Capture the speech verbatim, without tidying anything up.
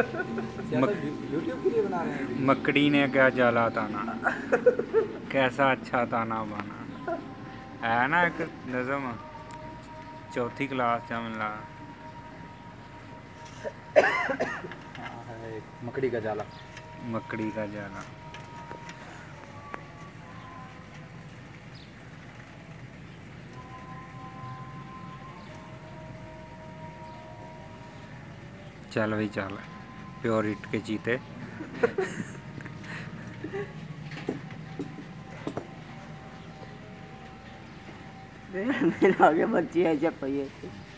YouTube के लिए बना रहे हैं। मकड़ी ने क्या जाला ताना, कैसा अच्छा ताना बाना, है ना एक नज़म चौथी क्लास च मिला। हाँ है, मकड़ी का जाला। मकड़ी का जाला। चल भाई चल, प्योर हिट के चीते। मेरे आगे बच्ची है जब ये